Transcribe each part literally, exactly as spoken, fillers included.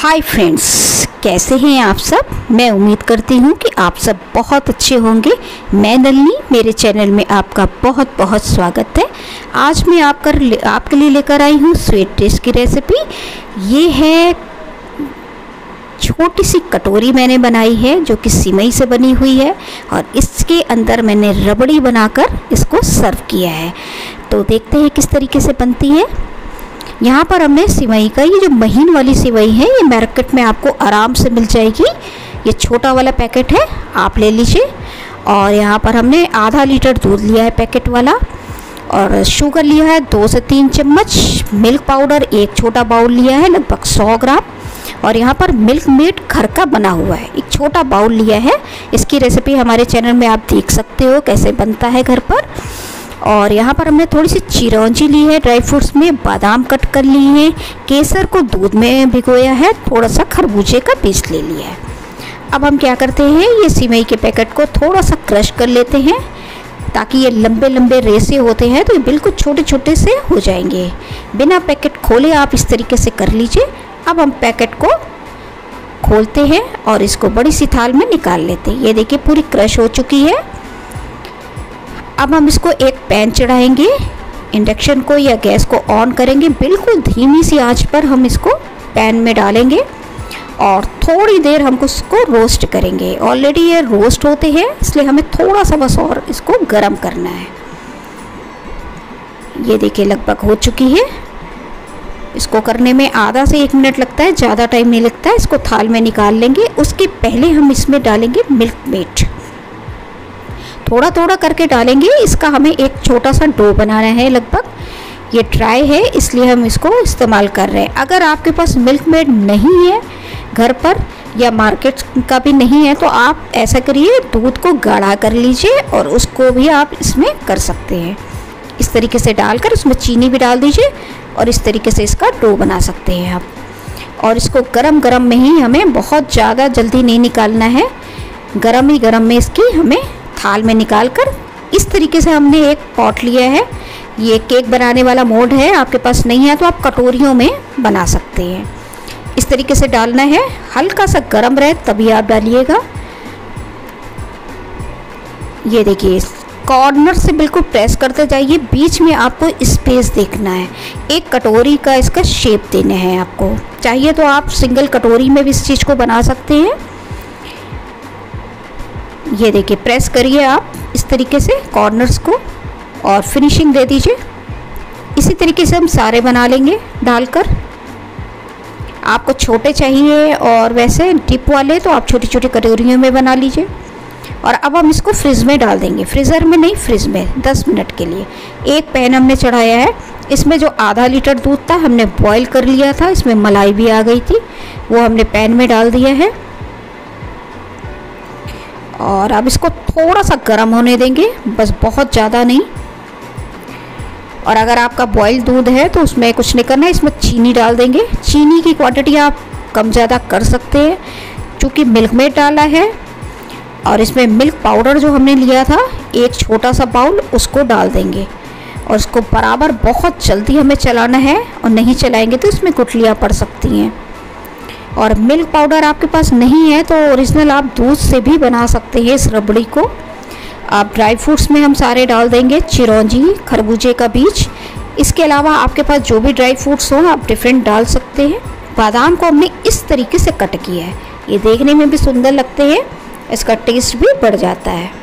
Hi friends, कैसे हैं आप सब। मैं उम्मीद करती हूँ कि आप सब बहुत अच्छे होंगे। मैं नलिनी, मेरे चैनल में आपका बहुत बहुत स्वागत है। आज मैं आपका आपके लिए लेकर आई हूँ स्वीट डिश की रेसिपी। ये है छोटी सी कटोरी मैंने बनाई है जो कि सिमई से बनी हुई है और इसके अंदर मैंने रबड़ी बनाकर इसको सर्व किया है। तो देखते हैं किस तरीके से बनती है। यहाँ पर हमने सिवई का, ये जो महीन वाली सिवई है ये मार्केट में आपको आराम से मिल जाएगी। ये छोटा वाला पैकेट है, आप ले लीजिए। और यहाँ पर हमने आधा लीटर दूध लिया है पैकेट वाला, और शुगर लिया है दो से तीन चम्मच, मिल्क पाउडर एक छोटा बाउल लिया है लगभग सौ ग्राम, और यहाँ पर मिल्क मेड घर का बना हुआ है एक छोटा बाउल लिया है। इसकी रेसिपी हमारे चैनल में आप देख सकते हो कैसे बनता है घर पर। और यहाँ पर हमने थोड़ी सी चिरौंजी ली है, ड्राई फ्रूट्स में बादाम कट कर लिए हैं, केसर को दूध में भिगोया है, थोड़ा सा खरबूजे का बीज ले लिया है। अब हम क्या करते हैं, ये सिवई के पैकेट को थोड़ा सा क्रश कर लेते हैं ताकि ये लंबे लंबे रेसे होते हैं तो ये बिल्कुल छोटे छोटे से हो जाएंगे। बिना पैकेट खोले आप इस तरीके से कर लीजिए। अब हम पैकेट को खोलते हैं और इसको बड़ी सी थाल में निकाल लेते हैं। ये देखिए पूरी क्रश हो चुकी है। अब हम इसको एक पैन चढ़ाएंगे, इंडक्शन को या गैस को ऑन करेंगे, बिल्कुल धीमी सी आंच पर हम इसको पैन में डालेंगे और थोड़ी देर हम इसको रोस्ट करेंगे। ऑलरेडी ये रोस्ट होते हैं इसलिए हमें थोड़ा सा बस और इसको गरम करना है। ये देखिए लगभग हो चुकी है। इसको करने में आधा से एक मिनट लगता है, ज़्यादा टाइम नहीं लगता है। इसको थाल में निकाल लेंगे। उसके पहले हम इसमें डालेंगे मिल्क मेड, थोड़ा थोड़ा करके डालेंगे। इसका हमें एक छोटा सा डो बनाना है। लगभग ये ड्राई है इसलिए हम इसको इस्तेमाल कर रहे हैं। अगर आपके पास मिल्क मेड नहीं है घर पर या मार्केट का भी नहीं है तो आप ऐसा करिए, दूध को गाढ़ा कर लीजिए और उसको भी आप इसमें कर सकते हैं। इस तरीके से डालकर उसमें चीनी भी डाल दीजिए और इस तरीके से इसका डो बना सकते हैं आप। और इसको गरम गरम में ही हमें, बहुत ज़्यादा जल्दी नहीं निकालना है, गरम ही गरम में इसकी हमें थाल में निकालकर, इस तरीके से हमने एक पॉट लिया है। ये केक बनाने वाला मोल्ड है, आपके पास नहीं है तो आप कटोरियों में बना सकते हैं। इस तरीके से डालना है, हल्का सा गरम रहे तभी आप डालिएगा। ये देखिए कॉर्नर से बिल्कुल प्रेस करते जाइए, बीच में आपको स्पेस देखना है। एक कटोरी का इसका शेप देना है आपको। चाहिए तो आप सिंगल कटोरी में भी इस चीज़ को बना सकते हैं। ये देखिए प्रेस करिए आप इस तरीके से कॉर्नर्स को और फिनिशिंग दे दीजिए। इसी तरीके से हम सारे बना लेंगे डालकर। आपको छोटे चाहिए और वैसे डिप वाले तो आप छोटी छोटी कटोरियों में बना लीजिए। और अब हम इसको फ्रिज में डाल देंगे, फ्रीज़र में नहीं फ्रिज में, दस मिनट के लिए। एक पैन हमने चढ़ाया है, इसमें जो आधा लीटर दूध था हमने बॉईल कर लिया था, इसमें मलाई भी आ गई थी, वो हमने पैन में डाल दिया है। और अब इसको थोड़ा सा गर्म होने देंगे, बस बहुत ज़्यादा नहीं। और अगर आपका बॉयल दूध है तो उसमें कुछ नहीं करना है, इसमें चीनी डाल देंगे। चीनी की क्वांटिटी आप कम ज़्यादा कर सकते हैं क्योंकि मिल्क मेड डाला है। और इसमें मिल्क पाउडर जो हमने लिया था एक छोटा सा बाउल, उसको डाल देंगे और इसको बराबर बहुत जल्दी हमें चलाना है, और नहीं चलाएंगे तो इसमें गुठलियाँ पड़ सकती हैं। और मिल्क पाउडर आपके पास नहीं है तो ओरिजिनल आप दूध से भी बना सकते हैं इस रबड़ी को। आप ड्राई फ्रूट्स में हम सारे डाल देंगे, चिरौंजी, खरबूजे का बीज। इसके अलावा आपके पास जो भी ड्राई फ्रूट्स हो आप डिफरेंट डाल सकते हैं। बादाम को हमने इस तरीके से कट किया है, ये देखने में भी सुंदर लगते हैं, इसका टेस्ट भी बढ़ जाता है।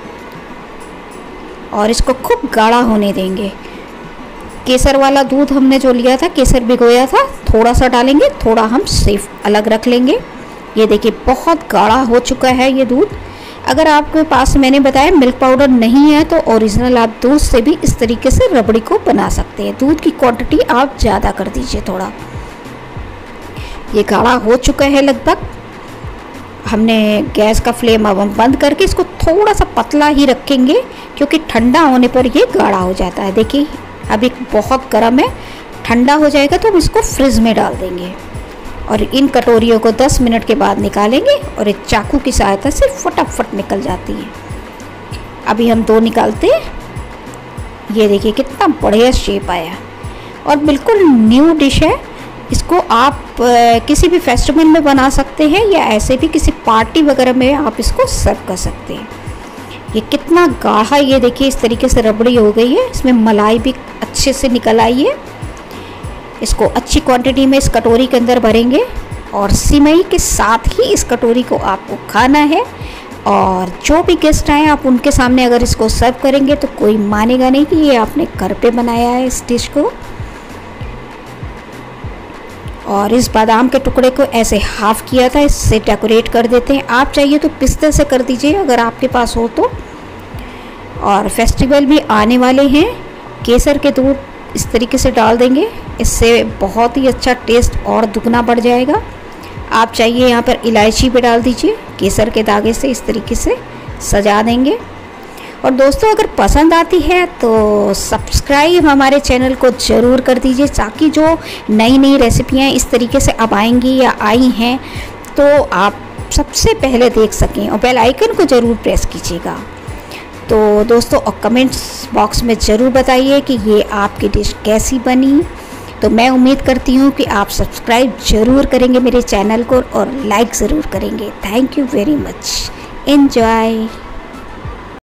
और इसको खूब गाढ़ा होने देंगे। केसर वाला दूध हमने जो लिया था, केसर भिगोया था, थोड़ा सा डालेंगे, थोड़ा हम सिर्फ अलग रख लेंगे। ये देखिए बहुत गाढ़ा हो चुका है ये दूध। अगर आपके पास, मैंने बताया, मिल्क पाउडर नहीं है तो ओरिजिनल आप दूध से भी इस तरीके से रबड़ी को बना सकते हैं। दूध की क्वांटिटी आप ज़्यादा कर दीजिए थोड़ा। ये गाढ़ा हो चुका है लगभग। हमने गैस का फ्लेम अब हम बंद करके इसको थोड़ा सा पतला ही रखेंगे क्योंकि ठंडा होने पर ये गाढ़ा हो जाता है। देखिए अभी बहुत गर्म है, ठंडा हो जाएगा तो हम इसको फ्रिज में डाल देंगे। और इन कटोरियों को दस मिनट के बाद निकालेंगे और एक चाकू की सहायता से फटाफट निकल जाती है। अभी हम दो निकालते हैं। ये देखिए कितना बढ़िया शेप आया और बिल्कुल न्यू डिश है। इसको आप किसी भी फेस्टिवल में बना सकते हैं या ऐसे भी किसी पार्टी वगैरह में आप इसको सर्व कर सकते हैं। ये कितना गाढ़ा, ये देखिए इस तरीके से रबड़ी हो गई है, इसमें मलाई भी अच्छे से निकल आई है। इसको अच्छी क्वांटिटी में इस कटोरी के अंदर भरेंगे और सिमई के साथ ही इस कटोरी को आपको खाना है। और जो भी गेस्ट आए आप उनके सामने अगर इसको सर्व करेंगे तो कोई मानेगा नहीं कि ये आपने घर पे बनाया है इस डिश को। और इस बादाम के टुकड़े को ऐसे हाफ किया था, इससे डेकोरेट कर देते हैं। आप चाहिए तो पिस्ते से कर दीजिए अगर आपके पास हो तो। और फेस्टिवल भी आने वाले हैं, केसर के दूध इस तरीके से डाल देंगे, इससे बहुत ही अच्छा टेस्ट और दुगना बढ़ जाएगा। आप चाहिए यहाँ पर इलायची भी डाल दीजिए, केसर के धागे से इस तरीके से सजा देंगे। और दोस्तों अगर पसंद आती है तो सब्सक्राइब हमारे चैनल को ज़रूर कर दीजिए, ताकि जो नई नई रेसिपियाँ इस तरीके से अब आएंगी या आई हैं तो आप सबसे पहले देख सकें। और बेल आइकन को ज़रूर प्रेस कीजिएगा। तो दोस्तों और कमेंट्स बॉक्स में ज़रूर बताइए कि ये आपकी डिश कैसी बनी। तो मैं उम्मीद करती हूँ कि आप सब्सक्राइब ज़रूर करेंगे मेरे चैनल को और लाइक ज़रूर करेंगे। Thank you very much. Enjoy.